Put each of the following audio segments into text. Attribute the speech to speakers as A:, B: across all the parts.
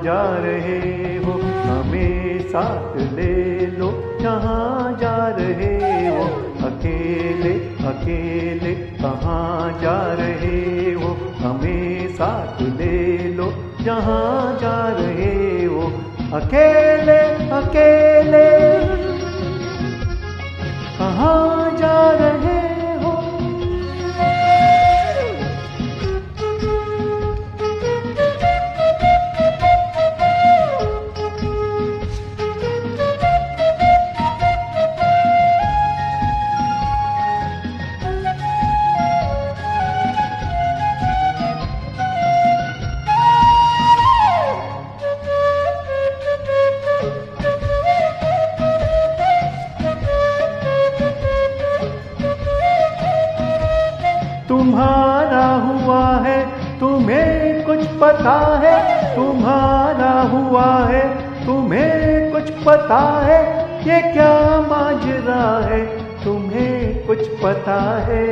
A: जा रहे हो, हमें साथ ले लो, जहाँ जा रहे हो। अकेले अकेले कहाँ जा रहे हो, हमें साथ ले लो, जहाँ जा रहे हो। अकेले अकेले कहाँ जा रहे हो। तुम्हारा हुआ है, तुम्हें कुछ पता है, तुम्हारा हुआ है, तुम्हें कुछ पता है, ये क्या माजरा है, तुम्हें कुछ पता है।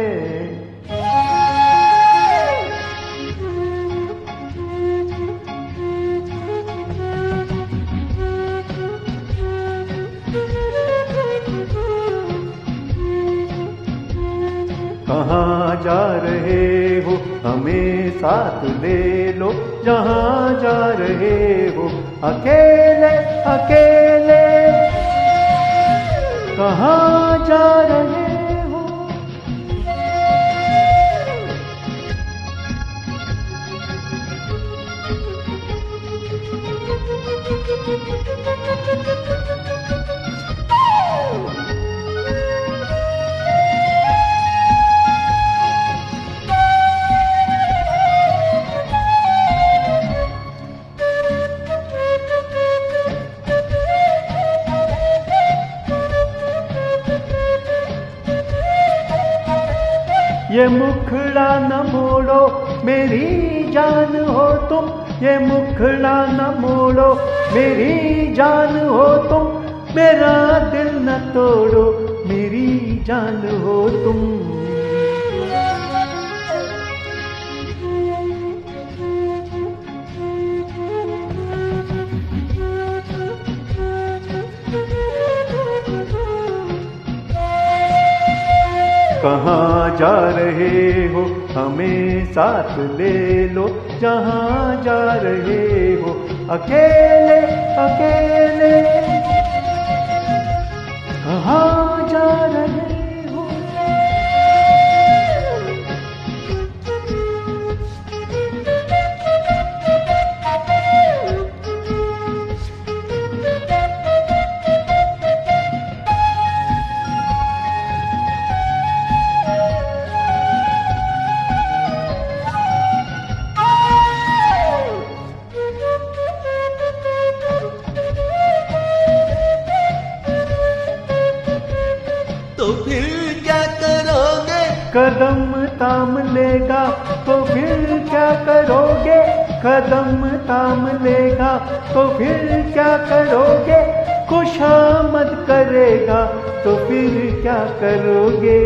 A: कहाँ जा रहे हो, हमें साथ ले लो, जहाँ जा रहे हो। अकेले अकेले कहाँ जा रहे हो। ये मुखड़ा न मोड़ो, मेरी जान हो तुम, ये मुखड़ा न मोड़ो, मेरी जान हो तुम, मेरा दिल न तोड़ो, मेरी जान हो तुम। कहाँ जा रहे हो, हमें साथ ले लो, जहाँ जा रहे हो। अकेले अकेले कहाँ जा रहे हो।
B: तो फिर क्या करोगे,
A: कदम थाम लेगा, तो फिर क्या करोगे। कदम थाम लेगा, तो फिर क्या करोगे। खुशामद करेगा, तो फिर क्या करोगे।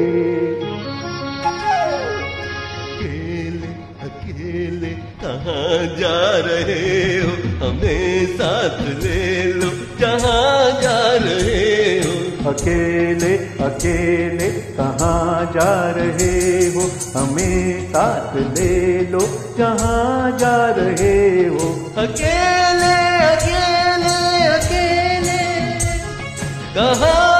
B: अकेले अकेले कहाँ जा रहे हो, हमें साथ ले लो, जहाँ जा रहे हो।
A: अकेले अकेले कहाँ जा रहे हो, हमें साथ ले लो, जहाँ जा रहे हो।
B: अकेले अकेले अकेले कहाँ